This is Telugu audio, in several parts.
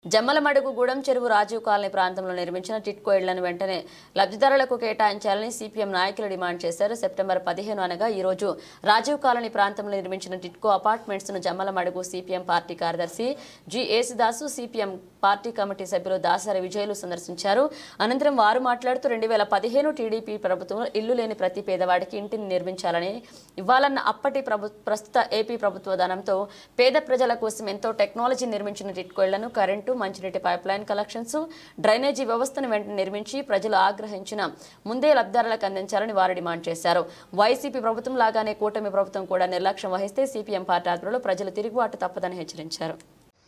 జమ్మలమడుగు గూడెం చెరువు రాజీవ్ కాలనీ ప్రాంతంలో నిర్మించిన టిట్కో ఇళ్లను వెంటనే లబ్ధిదారులకు కేటాయించాలని సిపిఎం నాయకులు డిమాండ్ చేశారు. సెప్టెంబర్ 15 అనగా ఈ రోజు రాజీవ్ కాలనీ ప్రాంతంలో నిర్మించిన టిట్కో అపార్ట్మెంట్స్ ను జమ్మలమడుగు సిపిఎం పార్టీ కార్యదర్శి G Yesudasu, CPM party committee సభ్యులు దాసరి విజయులు సందర్శించారు. అనంతరం వారు మాట్లాడుతూ 2015 టీడీపీ ప్రభుత్వం ఇల్లు లేని ప్రతి పేదవాడికి ఇంటిని నిర్మించాలని ఇవ్వాలన్న అప్పటి ప్రస్తుత ఏపీ ప్రభుత్వ ధనంతో పేద ప్రజల కోసం ఎంతో టెక్నాలజీ నిర్మించిన టిట్కో ఇళ్లను కరెంటు, మంచినీటి పైప్లైన్ కలెక్షన్స్, డ్రైనేజీ వ్యవస్థను వెంటనే నిర్మించి ప్రజలు ఆగ్రహించిన ముందే లబ్ధిదారులకు అందించాలని వారు డిమాండ్ చేశారు. వైసీపీ ప్రభుత్వం లాగానే కూటమి ప్రభుత్వం కూడా నిర్లక్ష్యం వహిస్తే సిపిఎం పార్టీ ఆధ్వర్యంలో ప్రజలు తిరుగుబాటు తప్పదని హెచ్చరించారు.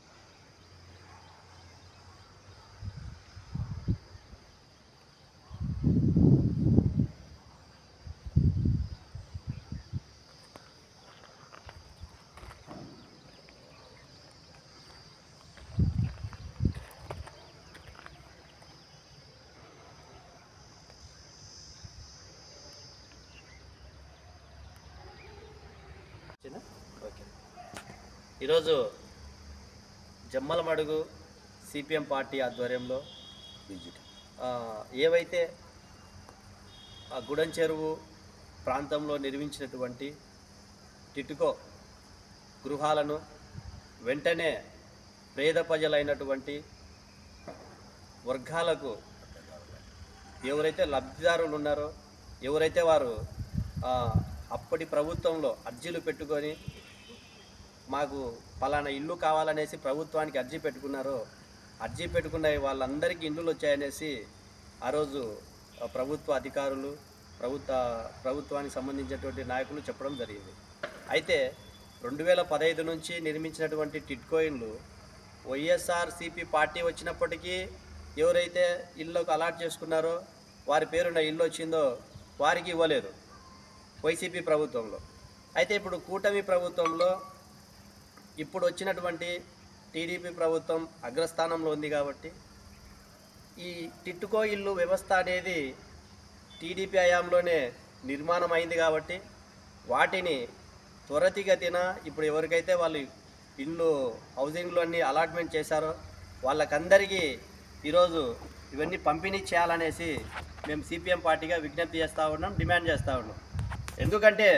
ఈరోజు జమ్మలమడుగు సిపిఎం పార్టీ ఆధ్వర్యంలో ఏవైతే గూడెం చెరువు ప్రాంతంలో నిర్మించినటువంటి టిట్కో గృహాలను వెంటనే పేద ప్రజలైనటువంటి వర్గాలకు ఎవరైతే లబ్ధిదారులు ఉన్నారో, ఎవరైతే వారు అప్పటి ప్రభుత్వంలో అర్జీలు పెట్టుకొని మాకు పలానా ఇల్లు కావాలనేసి ప్రభుత్వానికి అర్జీ పెట్టుకున్నారో, అర్జీ పెట్టుకున్న వాళ్ళందరికీ ఇల్లులు వచ్చాయనేసి ఆ రోజు ప్రభుత్వ అధికారులు, ప్రభుత్వానికి సంబంధించినటువంటి నాయకులు చెప్పడం జరిగింది. అయితే 2015 నుంచి నిర్మించినటువంటి టిట్కో ఇళ్ళు వైఎస్ఆర్సీపీ పార్టీ వచ్చినప్పటికీ ఎవరైతే ఇళ్ళకు అలాట్ చేసుకున్నారో, వారి పేరున ఇల్లు వచ్చిందో వారికి ఇవ్వలేదు వైసీపీ ప్రభుత్వంలో. అయితే ఇప్పుడు కూటమి ప్రభుత్వంలో ఇప్పుడు వచ్చినటువంటి టీడీపీ ప్రభుత్వం అగ్రస్థానంలో ఉంది కాబట్టి ఈ టిట్కో ఇల్లు వ్యవస్థ అనేది టీడీపీ హయాంలోనే నిర్మాణం అయింది కాబట్టి వాటిని త్వరితగతిన ఇప్పుడు ఎవరికైతే వాళ్ళు ఇల్లు హౌసింగ్లో అన్నీ అలాట్మెంట్ చేశారో వాళ్ళకందరికీ ఈరోజు ఇవన్నీ పంపిణీ చేయాలనేసి మేము సిపిఎం పార్టీగా విజ్ఞప్తి చేస్తూ ఉన్నాం, డిమాండ్ చేస్తూ ఉన్నాం. ఎందుకంటే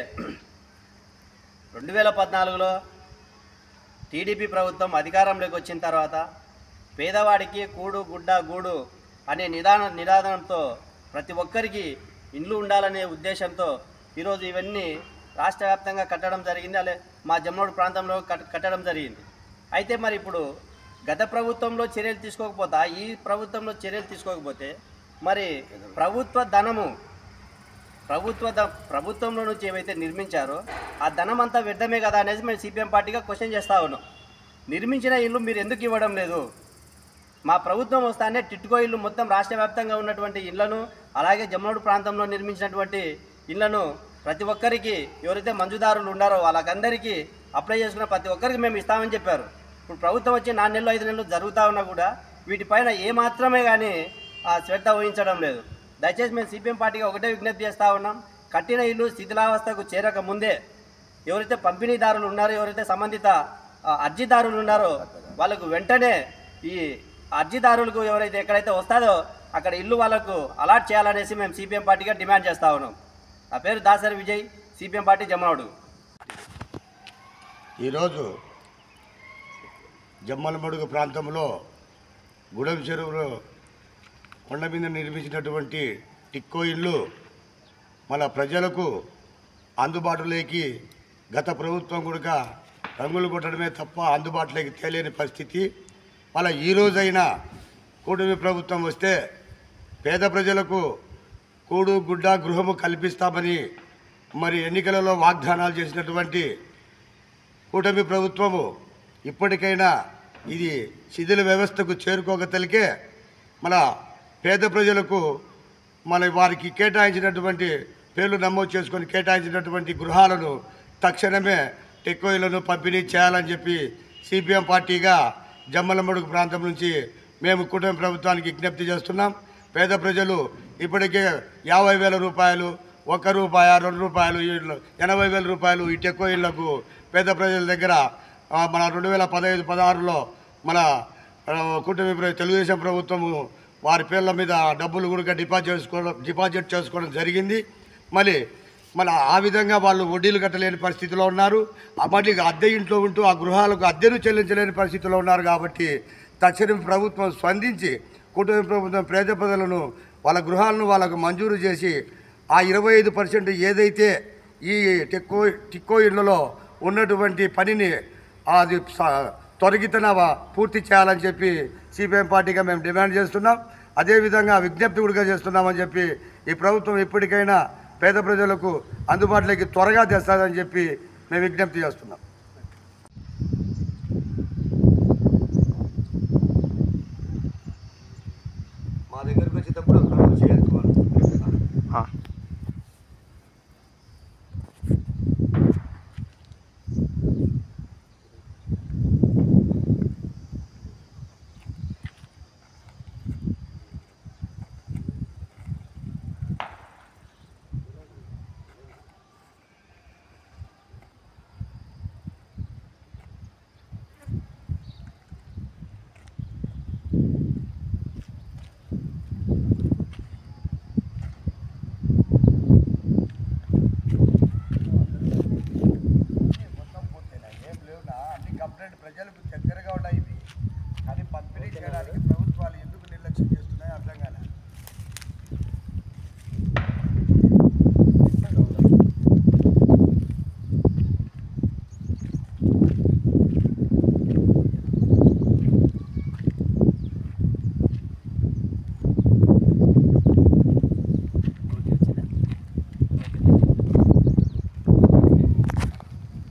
2014లో టీడీపీ ప్రభుత్వం అధికారంలోకి వచ్చిన తర్వాత పేదవాడికి కూడు గుడ్డ గూడు అనే నినాదంతో ప్రతి ఒక్కరికి ఇండ్లు ఉండాలనే ఉద్దేశంతో ఈరోజు ఇవన్నీ రాష్ట్ర వ్యాప్తంగా కట్టడం జరిగింది. అలా మా జమ్మలమడుగు ప్రాంతంలో కట్టడం జరిగింది. అయితే మరి ఇప్పుడు గత ప్రభుత్వంలో చర్యలు తీసుకోకపోతే, ఈ ప్రభుత్వంలో చర్యలు తీసుకోకపోతే మరి ప్రభుత్వంలో నుంచి ఏవైతే నిర్మించారో ఆ ధనం అంతా వ్యర్థమే కదా అనేది మేము సిపిఎం పార్టీగా క్వశ్చన్ చేస్తూ ఉన్నాం. నిర్మించిన ఇల్లు మీరు ఎందుకు ఇవ్వడం లేదు? మా ప్రభుత్వం వస్తానే టిట్కో ఇల్లు మొత్తం రాష్ట్ర వ్యాప్తంగా ఉన్నటువంటి ఇళ్లను, అలాగే జమ్మలమడుగు ప్రాంతంలో నిర్మించినటువంటి ఇళ్లను ప్రతి ఒక్కరికి ఎవరైతే మంజూదారులు ఉన్నారో వాళ్ళకందరికీ అప్లై చేసుకున్న ప్రతి ఒక్కరికి మేము ఇస్తామని చెప్పారు. ఇప్పుడు ప్రభుత్వం వచ్చి 4 నెలలు 5 నెలలు జరుగుతూ ఉన్నా కూడా వీటిపైన ఏమాత్రమే కానీ శ్రద్ధ వహించడం లేదు. దయచేసి మేము సిపిఎం పార్టీగా ఒకటే విజ్ఞప్తి చేస్తూ ఉన్నాం, కట్టిన ఇల్లు శిథిలావస్థకు చేరక ముందే ఎవరైతే పంపిణీదారులు ఉన్నారో, ఎవరైతే సంబంధిత అర్జీదారులు ఉన్నారో వాళ్ళకు వెంటనే ఈ అర్జీదారులకు ఎవరైతే ఎక్కడైతే వస్తారో అక్కడ ఇల్లు వాళ్ళకు అలాట్ చేయాలనేసి మేము సిపిఎం పార్టీగా డిమాండ్ చేస్తూ ఉన్నాం. నా పేరు దాసరి విజయ్, సిపిఎం పార్టీ జమ్మలమడుగు. ఈరోజు జమ్మలమడుగు ప్రాంతంలో గూడెం చెరువులో కొండ మీద నిర్మించినటువంటి టిట్కో ఇల్లు మన ప్రజలకు అందుబాటులోకి గత ప్రభుత్వం కూడా రంగులు కొట్టడమే తప్ప అందుబాటులోకి తేలేని పరిస్థితి. మళ్ళీ ఈరోజైనా కూటమి ప్రభుత్వం వస్తే పేద ప్రజలకు కూడు గుడ్డ గృహము కల్పిస్తామని మరి ఎన్నికలలో వాగ్దానాలు చేసినటువంటి కూటమి ప్రభుత్వము ఇప్పటికైనా ఇది శిథిల వ్యవస్థకు చేరుకోగలిగే మన పేద ప్రజలకు వారికి కేటాయించినటువంటి పేర్లు నమోదు చేసుకొని కేటాయించినటువంటి గృహాలను తక్షణమే టిట్కో ఇళ్లను పంపిణీ చేయాలని చెప్పి సిపిఎం పార్టీగా జమ్మలమడుగు ప్రాంతం నుంచి మేము కూటమి ప్రభుత్వానికి విజ్ఞప్తి చేస్తున్నాం. పేద ప్రజలు ఇప్పటికే 50,000 రూపాయలు, 1 రూపాయ, 2 రూపాయలు, 80,000 రూపాయలు ఈ టిట్కో ఇళ్లకు పేద ప్రజల దగ్గర మన 2015-16లో మన తెలుగుదేశం ప్రభుత్వము వారి పేర్ల మీద డబ్బులు కూడా డిపాజిట్ చేసుకోవడం జరిగింది. మళ్ళీ ఆ విధంగా వాళ్ళు వడ్డీలు కట్టలేని పరిస్థితిలో ఉన్నారు. మళ్ళీ అద్దె ఇంట్లో ఉంటూ ఆ గృహాలకు అద్దెను చెల్లించలేని పరిస్థితిలో ఉన్నారు. కాబట్టి తక్షణం ప్రభుత్వం స్పందించి కూటమి ప్రభుత్వం పేద ప్రజలను వాళ్ళ గృహాలను వాళ్ళకు మంజూరు చేసి ఆ 25% ఏదైతే ఈ టిక్కో ఇళ్లలో ఉన్నటువంటి పనిని అది త్వరితగతిన పూర్తి చేయాలని చెప్పి సిపిఎం పార్టీగా మేము డిమాండ్ చేస్తున్నాం. అదేవిధంగా విజ్ఞప్తి కూడా చేస్తున్నామని చెప్పి ఈ ప్రభుత్వం ఇప్పటికైనా పేద ప్రజలకు అందుబాటులోకి త్వరగా తెస్తాదని చెప్పి మేము విజ్ఞప్తి చేస్తున్నాం. మా దగ్గరకు వచ్చేటప్పుడు ప్రజలకు దగ్గరగా ఉన్నాయి. కానీ పంపిణీ చేయడానికి ప్రభుత్వాలు ఎందుకు నిర్లక్ష్యం చేస్తున్నాయో అర్థం కాలేదు.